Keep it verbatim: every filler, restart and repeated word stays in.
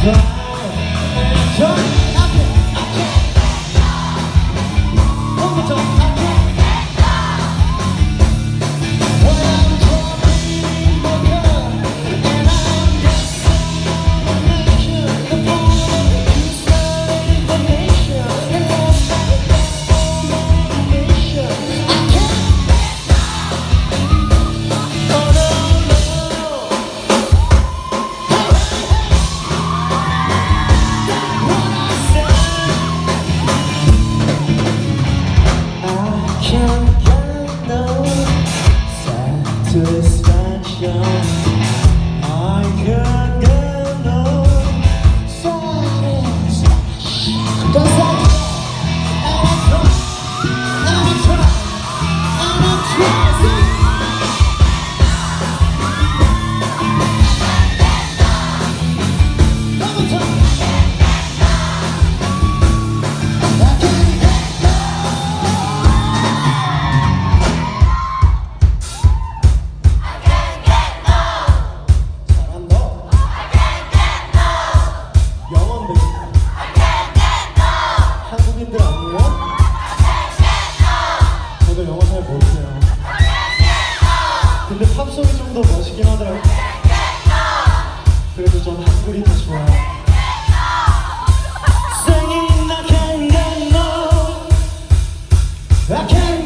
Satisfaction, I can't get no satisfaction. Cause I try, and I try, and I try, and I try. One more time. I can't get no. 한국인들 아니에요? 저도 영어 잘 모르세요. 근데 팝송이 좀 더 멋있긴 하더라고요. 그래도 전 한글이 더 좋아요. Singing I can't get no, I can't